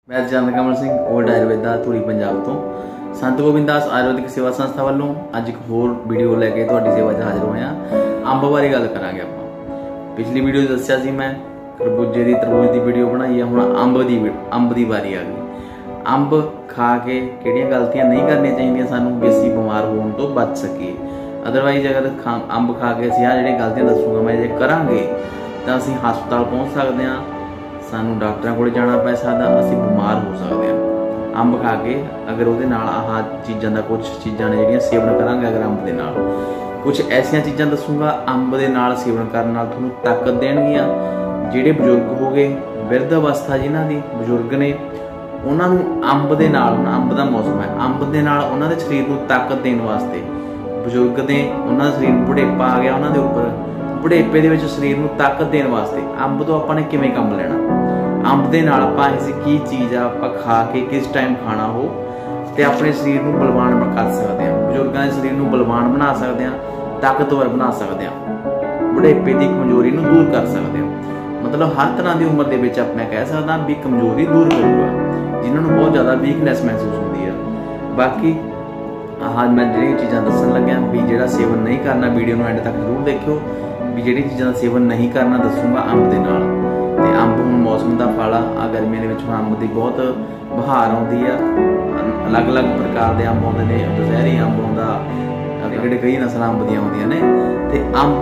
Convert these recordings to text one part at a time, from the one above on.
मैं चंद कमल सिंह ओल्ड आयुर्वेदा धूरी पंजाब तो संत गोबिंद दास आयुर्वेदिक सेवा संस्था वालों अज एक होर वीडियो लैके तुहाडी सेवा च हाजिर होया। अंब बारे गल करांगे आपां। पिछली वीडियो दस्सिया सी मैं खरबूजे दी तरबूज दी वीडियो बनाई है, हुण अंब दी बारी आ गई। अंब खा के किहड़ियां गलतियां नहीं करनियां चाहीदियां सानूं भी असीं बीमार होण तो बच सकीए। अदरवाइज अगर अंब खा के असीं आ जिहड़ियां गलतियां दसूंगा मैं जे करांगे तां असीं हस्पताल पहुंच सकदे हां, सानू डॉक्टरों को जाना पै सकदा, असीं बीमार हो सकते हैं। अंब खा के अगर उहदे नाल आह चीज़ां दा कुछ चीज़ां ने जिहड़ियां सेवन करांगे अगर अंब दे नाल कुछ ऐसियां चीज़ां दसूंगा अंब दे नाल सेवन करन नाल तुहानूं ताकत देणगियां। जिहड़े बजुर्ग हो गए बिरध अवस्था जिन्हां दी बजुर्ग ने उन्हां नूं अंब दे नाल अंब दा मौसम है, अंब दे नाल उन्हां दे शरीर नूं ताकत देण वास्ते बजुर्ग ने उन्हां दा शरीर बुढ़ेपा आ गया उन्हां दे उपर बुढ़ेपे दे विच शरीर नूं ताकत देण वास्ते अंब तो आपां ने किवें काम लेना। अंब दे नाल आपां ऐसी की चीज़ आपां खा के किस टाइम खाना हो ते अपने शरीर नूं बलवान कर सकते हैं, बजुर्गों के शरीर नूं बलवान बना सकते हैं, ताकतवर बना सकते हैं, बुढ़ेपे की कमजोरी नूं दूर कर सकते हैं। मतलब हर तरह की उम्र दे विच मैं कह सकदा भी कमजोरी दूर करूगा जिन्हां नूं बहुत ज़्यादा वीकनेस महसूस होती है। बाकी हाँ मैं जिहड़ियां चीज़ां दस्सण लग्या भी जिहड़ा सेवन नहीं करना वीडियो नूं एंड तक जरूर देखियो भी जिहड़ी चीज़ां दा सेवन नहीं करना दसूंगा अंब दे नाल। ते अंब हुण मौसम का फल आ गर्मियों के अंब की बहुत बहार आती है, अलग अलग प्रकार के अंब आते हैं, दशहरी अंब आता ਜਿਹੜੇ कई नस्ल अंब दी आउंदियां ने। ते अंब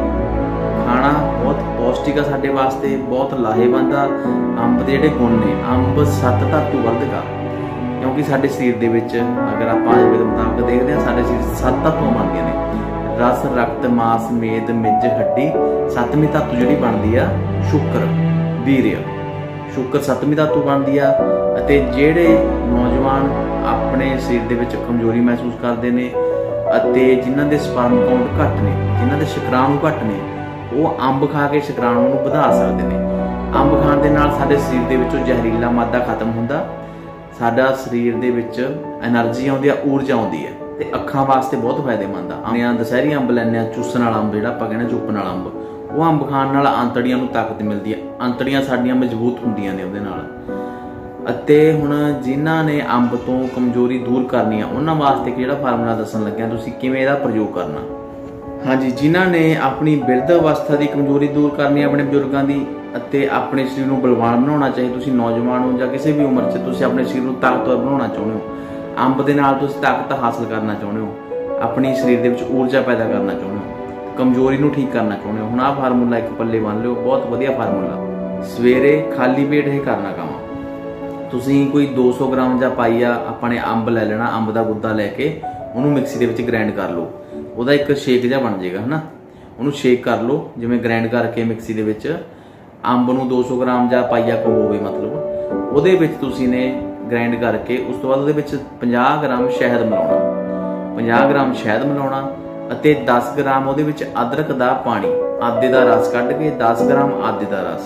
खाना बहुत पौष्टिक है साडे वास्ते, बहुत लाहेवंद आ। अंब के जिहड़े गुण ने अंब 7 धातु वर्धक आ क्योंकि साडे शरीर दे विच अगर आपां आयुर्वेद मुताबक देखते हैं साडे शरीर 7 धातुआं बनदियां ने, रस रक्त मास मेद मिज हड्डी। 7वीं धातु जिहड़ी बनदी आ शुक्र वीर्य, शुक्र 7वीं धातु बनदी आ। अते जिहड़े नौजवान अपने शरीर दे विच कमजोरी महसूस करते हैं अते जिन्हां दे स्पर्म काउंट घट ने जिन्हां दे शुक्राणु घट ने वो अंब खा के शुक्राणु नूं वधा सकते हैं। अंब खाण दे नाल साडे शरीर दे विचों जहरीला मादा खत्म हुंदा, साडा शरीर दे विच एनर्जी आउंदी आ, ऊर्जा आउंदी है ते अखां वास्ते बहुत फायदेमंद आ। दशहरी अंब लैंदे आ, चूसण वाला अंब जिहड़ा आपां कहने चुप्पण वाला अंब, वो अंब खाण नाल आंतड़ियां नूं ताकत मिलदी है, आंतड़ियां साडीਆਂ मजबूत हुंदियां ने उहदे नाल। अते हुण जिन्हां ने अंब तो कमजोरी दूर करनी है उन्हां वास्ते किहड़ा फार्मूला दस्सण लग्या तुसीं किवें इहदा प्रयोग करना। हाँ जी, जिन्हां ने अपनी बिरध अवस्था की कमजोरी दूर करनी अपने बजुर्गों की अते अपने शरीर को बलवान बनाउणा, चाहे तुसीं नौजवान हो जां किसी भी उम्र च तुसीं अपने शरीर को ताकतवर बनाउणा चाहुंदे हो, अंब दे नाल तुसीं ताकत हासिल करना चाहुंदे हो, अपनी शरीर दे विच ऊर्जा पैदा करना चाहुंदे हो, कमजोरी नूं ठीक करना चाहुंदे हो। हुण आह फार्मूला एक पल्ले बन लिओ, बहुत वधिया फार्मूला। सवेरे खाली पेट ये करना काम, तुसीं कोई 200 ग्राम जां पाईया अपने अंब लै लेना, अंब दा गुद्दा लैके उहनूं मिक्सी दे विच ग्राइंड कर लो, ਉਹਦਾ एक शेक जिहा बन जाएगा है ना, ਉਹਨੂੰ शेक कर लो जिवें ग्राइंड करके मिक्सी दे विच अंब नूं 200 ग्राम जां पाईया को होवे मतलब ਉਹਦੇ ਵਿੱਚ ਤੁਸੀਂ ਨੇ ग्राइंड करके उस तो बाद ਉਹਦੇ ਵਿੱਚ 50 ग्राम शहद मिलाउणा, 50 ग्राम शहद मिलाउणा ਅਤੇ 10 ग्राम ਉਹਦੇ ਵਿੱਚ अदरक ਦਾ पानी आदे ਦਾ रस ਕੱਢ के 10 ग्राम आदे ਦਾ रस,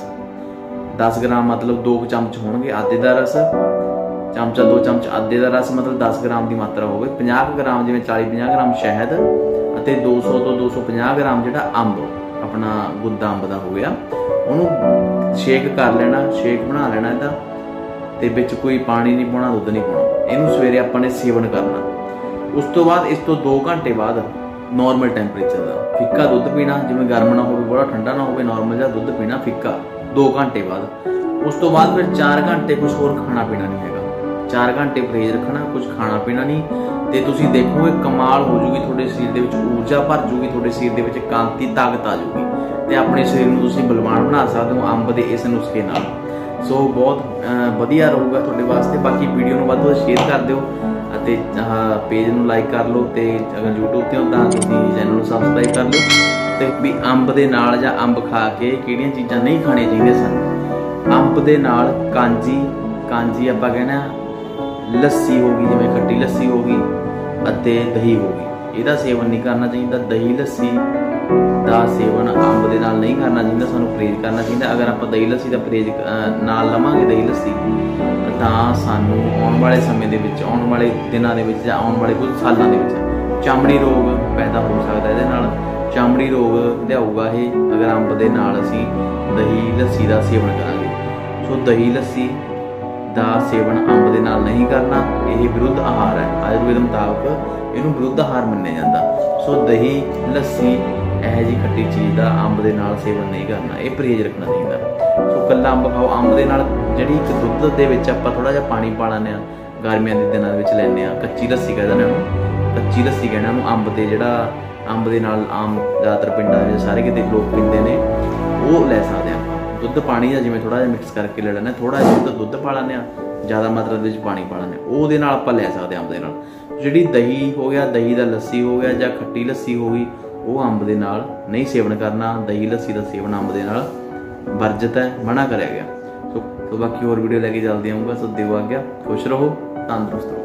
10 ग्राम मतलब 2 चमच होणगे आदे ਦਾ रस, चमचा 2 चमच आदे का रस मतलब 10 ग्राम की मात्रा हो, 50 ग्राम जिवें 40-50 ग्राम शहद अते 200 तो 250 ग्राम जिहड़ा अंब अपना गुद्दा अंब का हो गया, उहनूं शेक कर लेना, शेक बना लेना इहदा ते विच कोई पानी नहीं पाउणा, दुध नहीं पाउणा। इहनूं सवेरे आपां ने सेवन करना। उस तो बाद इस तो 2 घंटे बाद नॉर्मल टैंपरेचर का फिक्का दुध पीना, जिवें गर्म ना हो बड़ा ठंडा ना हो, नॉर्मल जिहा दुध पीना फिक्का 2 घंटे बाद। उस तो बाद फिर 4 घंटे कुछ होर खाना पीना नहीं है, 4 घंटे परहेज रखना, कुछ खाना पीना नहीं। तो तुसीं देखोगे कमाल हो जूगी, थोड़े शरीर दे विच ऊर्जा भर जूगी, थोड़े शरीर दे विच कांति ताकत आ जूगी ते अपने शरीर नूं तुसीं बलवान बना सकदे हो अंब दे इस नुस्खे नाल। सो बहुत वधिया रहूगा तुहाडे वास्ते। बाकी वीडियो नूं वध तो वध शेयर कर दिओ अते पेज नूं लाइक कर लो, ते अगर यूट्यूब ते हो तां तुसीं चैनल नूं सबसक्राइब कर लो। ते भी अंब दे नाल जां अंब खा के किहड़ियां चीज़ां नहीं खाणियां चाहीदियां सानूं। अंब दे नाल कांजी आपां कहना लस्सी होगी, जिवें खट्टी लस्सी होगी अते दही होगी, इहदा सेवन नहीं करना चाहिए। दही लस्सी का सेवन अंब दे नाल नहीं करना चाहिए, सानूं परहेज करना चाहिए। अगर आपां दही लस्सी का परहेज नाल लवांगे दही लस्सी तां सानूं आउण वाले समय दे विच, आउण वाले दिनां दे विच जां आउण वाले कुछ सालां दे विच चमड़ी रोग पैदा हो सकदा, इहदे नाल चमड़ी रोग लिआऊगा ये अगर अंब दे नाल असीं दही लस्सी का सेवन करांगे। सो दही लस्सी ਦਾ ਸੇਵਨ ਅੰਬ ਦੇ ਨਾਲ ਨਹੀਂ ਕਰਨਾ। ਇਹ ਵਿਰੁੱਧ ਆਹਾਰ ਹੈ। ਆਯੁਰਵੇਦ ਮੁਤਾਬਕ ਇਹਨੂੰ ਵਿਰੁੱਧ ਆਹਾਰ ਮੰਨਿਆ ਜਾਂਦਾ। ਸੋ ਦਹੀਂ ਲੱਸੀ ਇਹੋ ਜਿਹੀ ਖੱਟੀ ਚੀਜ਼ ਦਾ ਅੰਬ ਦੇ ਨਾਲ ਸੇਵਨ ਨਹੀਂ ਕਰਨਾ, ਇਹ ਪਰਹੇਜ਼ ਰੱਖਣਾ ਚਾਹੀਦਾ। ਸੋ ਕੱਲਾ ਅੰਬ ਖਾਓ। ਅੰਬ ਦੇ ਨਾਲ ਜਿਹੜੀ ਇੱਕ ਦੁੱਧ ਦੇ ਵਿੱਚ ਆਪਾਂ ਥੋੜਾ ਜਿਹਾ ਪਾਣੀ ਪਾ ਲੈਂਦੇ ਹਾਂ, ਗਰਮੀਆਂ ਦੇ ਦਿਨਾਂ ਵਿੱਚ ਲੈਂਦੇ ਹਾਂ, ਕੱਚੀ ਲੱਸੀ ਕਹਿ ਦਿੰਦੇ ਉਹਨੂੰ, ਕੱਚੀ ਲੱਸੀ ਕਹਿਣਾ ਉਹਨੂੰ। ਅੰਬ ਦੇ ਜਿਹੜਾ ਅੰਬ ਦੇ ਨਾਲ ਆਮ ਜ਼ਿਆਦਾਤਰ ਪਿੰਡਾਂ ਵਿੱਚ ਸਾਰੇ ਕਿਤੇ ਲੋਕ ਪੀਂਦੇ ਨੇ, ਉਹ ਲੈ ਸਕਦੇ ਹਾਂ। ਦੁੱਧ ਪਾਣੀ ਦਾ ਜਿਵੇਂ ਥੋੜਾ ਜਿਹਾ ਮਿਕਸ ਕਰਕੇ ਲੈ ਲੈਂਦੇ, ਥੋੜਾ ਜਿਹਾ ਦੁੱਧ ਪਾ ਲੈਂਦੇ ਹਾਂ, ਜ਼ਿਆਦਾ ਮਾਤਰਾ ਦੇ ਵਿੱਚ ਪਾਣੀ ਪਾ ਲੈਂਦੇ, ਉਹਦੇ ਨਾਲ ਆਪਾਂ ਲੈ ਸਕਦੇ ਹਾਂ ਅੰਬ ਦੇ ਨਾਲ। ਜਿਹੜੀ ਦਹੀਂ ਹੋ ਗਿਆ, ਦਹੀਂ ਦਾ ਲੱਸੀ ਹੋ ਗਿਆ ਜਾਂ ਖੱਟੀ ਲੱਸੀ ਹੋ ਗਈ, ਉਹ ਅੰਬ ਦੇ ਨਾਲ ਨਹੀਂ ਸੇਵਨ ਕਰਨਾ। ਦਹੀਂ ਲੱਸੀ ਦਾ ਸੇਵਨ ਅੰਬ ਦੇ ਨਾਲ ਵਰਜਿਤ ਹੈ, ਮਨਾ ਕਰਿਆ ਗਿਆ। ਸੋ ਬਾਕੀ ਹੋਰ ਵੀਡੀਓ ਲੈ ਕੇ ਜਲਦੀ ਆਊਂਗਾ। ਸੋ ਦਿਓ ਆਗਿਆ, ਖੁਸ਼ ਰਹੋ, ਤੰਦਰੁਸਤ ਰਹੋ।